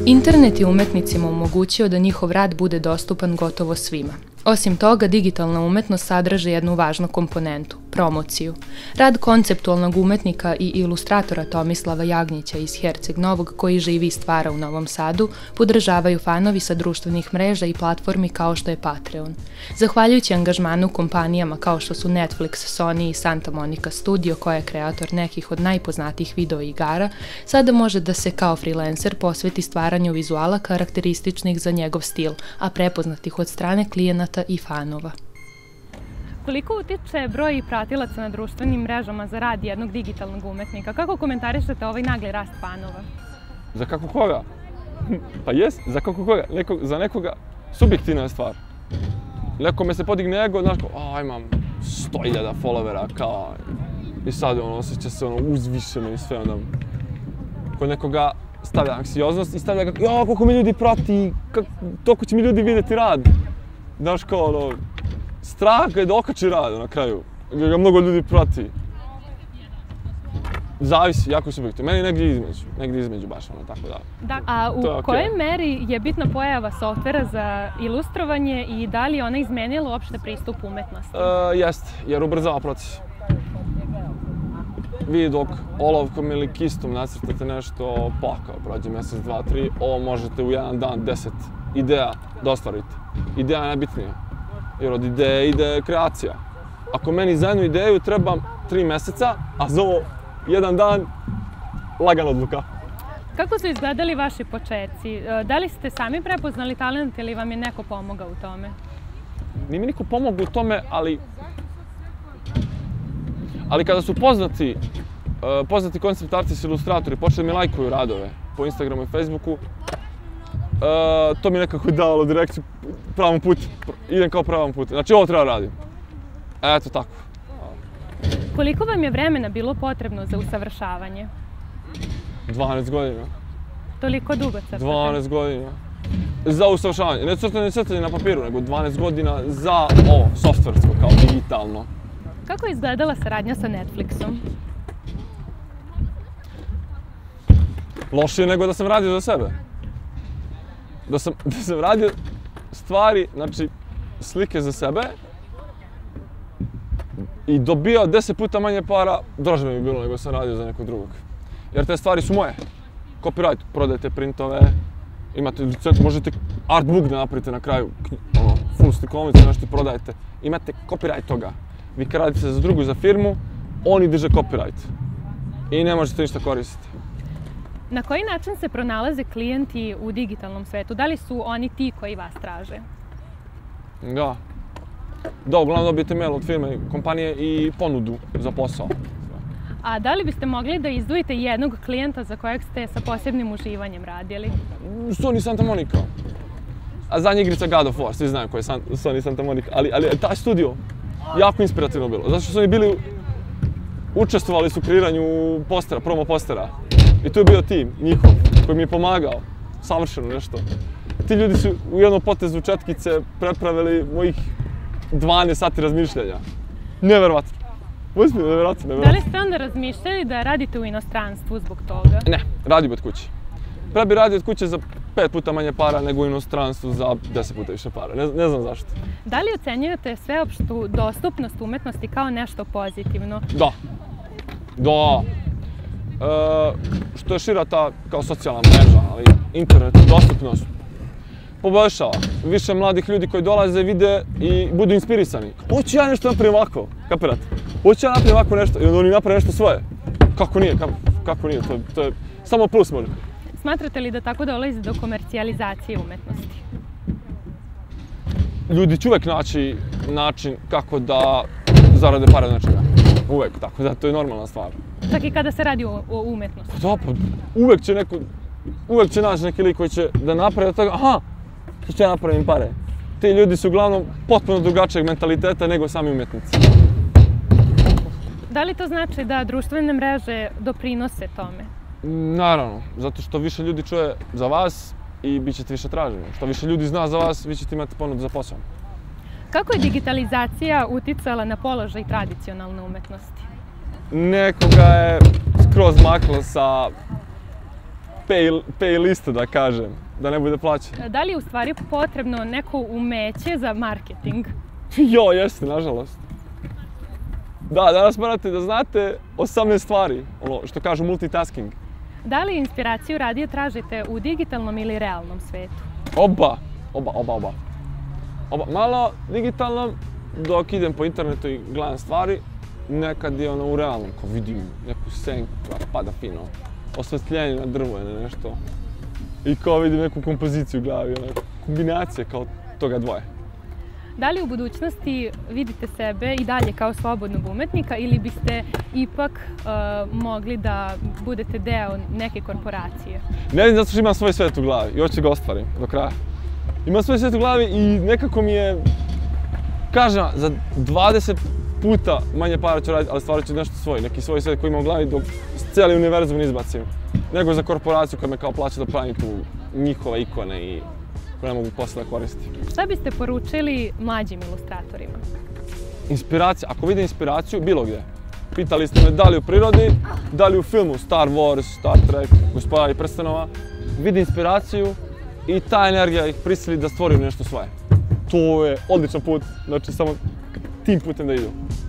Internet je umetnicima omogućio da njihov rad bude dostupan gotovo svima. Osim toga, digitalna umetnost sadrži jednu važnu komponentu – promociju. Rad konceptualnog umetnika i ilustratora Tomislava Jagnjića iz Herceg Novog, koji živi i stvara u Novom Sadu, podržavaju fanovi sa društvenih mreža i platformi kao što je Patreon. Zahvaljujući angažmanu kompanijama kao što su Netflix, Sony i Santa Monica Studio, koja je kreator nekih od najpoznatijih video igara, sada može da se kao freelancer posveti stvaranju vizuala karakterističnih za njegov stil, a prepoznatih od strane klijenata i fanova. Koliko utiče broj pratilaca na društvenim mrežama za rad jednog digitalnog umetnika? Kako komentarišete ovaj nagli rast fanova? Za kako koga? Pa jes, za kako koga? Za nekoga subjektivna je stvar. Nekome se podigne ego, znaš kao, imam 100.000 followera, kao, i sad osjeća se uzvišeno i sve, onda. Kod nekoga stavlja anksioznost i stavlja kako, koliko mi ljudi prati, toliko će mi ljudi vidjeti rad. Znaš kao, strah ga je da okači rad na kraju, ga mnogo ljudi prati. Zavisi, jako subjektivno. Meni negdje između baš, tako da. A u kojoj meri je bitna pojava softvera za ilustrovanje i da li je ona izmenila uopšte pristup umetnosti? Jeste, jer ubrzava proces. Vi dok olovkom ili kistom nacrtate nešto, kao prođe mjesec, 2, 3, ovo možete u jedan dan 10 ideja da ostvarite. Ideja je najbitnija, jer od ideje ide kreacija. Ako meni za jednu ideju treba 3 mjeseca, a za ovo jedan dan, lagana odluka. Kako su izgledali vaši početci? Da li ste sami prepoznali talent ili vam je neko pomogao u tome? Nije mi niko pomogao u tome, ali kada su poznati koncept artisti i ilustratori počeli mi lajkuju radove po Instagramu i Facebooku, to mi nekako dalo direkciju pravom putu, idem kao pravom putu. Znači ovo treba radim. Eto tako. Koliko vam je vremena bilo potrebno za usavršavanje? 12 godina. Toliko dugo crtate? 12 godina. Za usavršavanje. Ne crtanje na papiru, nego 12 godina za ovo, softversko, kao digitalno. Kako je izgledala saradnja sa Netflixom? Lošije nego da sam radio za sebe. Da sam radio stvari, znači slike za sebe i dobio 10 puta manje para, draže mi je bilo nego sam radio za nekog drugog. Jer te stvari su moje. Copyright, prodajete printove, imate licencu, možete artbook da napravite na kraju, full slikovnicu, nešto prodajete. Imate copyright toga. Vi kad radite za drugu, za firmu, oni drže copyright. I ne možete ništa koristiti. Na koji način se pronalaze klijenti u digitalnom svetu? Da li su oni ti koji vas traže? Da. Da, uglavnom dobijete mail od firme, kompanije i ponudu za posao. A da li biste mogli da izdvojite jednog klijenta za kojeg ste sa posebnim uživanjem radili? Sony Santa Monica. A zadnja igrica God of War, svi znaju ko je Sony Santa Monica, ali taj studio jako inspirativno bilo. Zato što su oni učestvovali su u kreiranju postera, promo postera. I tu je bio tim, njihov, koji mi je pomagao. Savršeno nešto. Ti ljudi su u jednom potezu četkice prepravili mojih 12 sati razmišljanja. Neverovatno. Uspio, neverovatno. Da li ste onda razmišljali da radite u inostranstvu zbog toga? Ne, radim od kuće. Pre bi radio od kuće za 5 puta manje para nego u inostranstvu za 10 puta više para. Ne znam zašto. Da li ocenjujete sveopštu dostupnost umetnosti kao nešto pozitivno? Da. Da. Što je šira ta kao socijalna mreža, ali internet, dostupnost, poboljšava. Više mladih ljudi koji dolaze, vide i budu inspirisani. Hoću ja nešto napravim ovako, kapirate? Hoću ja napravim ovako nešto i onda oni naprave nešto svoje. Kako nije, to je samo plus možda. Smatrate li da tako dolazi do komercijalizacije umetnosti? Ljudi će uvek naći način kako da zarade pare od nečega. Uvek, tako da to je normalna stvar. Čak i kada se radi o umetnosti? Da, pa uvek će naći neki lik koji će da napravi od toga, aha, što će ja napravim pare. Ti ljudi su uglavnom potpuno drugačijeg mentaliteta nego sami umetnici. Da li to znači da društvene mreže doprinose tome? Naravno, zato što više ljudi čuje za vas i bit ćete više traženi. Što više ljudi zna za vas, vi ćete imati ponudu za posao. Kako je digitalizacija uticala na položaj tradicionalne umetnosti? Nekoga je skroz makla sa pay lista, da kažem, da ne bude plaćen. Da li je u stvari potrebno neko umeće za marketing? Jo, jeste, nažalost. Da, danas morate da znate 18 stvari, ono što kažu multitasking. Da li inspiraciju radije tražite u digitalnom ili realnom svetu? Oba. Malo digitalnom, dok idem po internetu i gledam stvari, nekad je ono u realnom, kao vidim neku senku koja pada fino, osvetljenje na drvo ili nešto. I kao vidim neku kompoziciju u glavi, kombinacije kao toga dvoje. Da li u budućnosti vidite sebe i dalje kao slobodnog umetnika ili biste ipak mogli da budete deo neke korporacije? Ne znam zato što imam svoj svet u glavi i hoću ga ostvarim do kraja. Imam svoj svet u glavi i nekako mi je, kažem, za 20 puta manje para ću raditi, ali stvarat ću nešto svoj, neki svoj svet koji imam u glavi dok cijeli univerzum ne izbacim. Nego za korporaciju koja me kao plaća da pravim tu njihove ikone i koje ne mogu posle da koristim. Šta biste poručili mlađim ilustratorima? Inspiracija, ako vidim inspiraciju, bilo gdje. Pitali ste me da li u prirodi, da li u filmu Star Wars, Star Trek, Gospodari prstenova. Vidi inspiraciju i ta energija ih prisili da stvoriju nešto svoje. To je odličan put, znači samo tim putem da idu.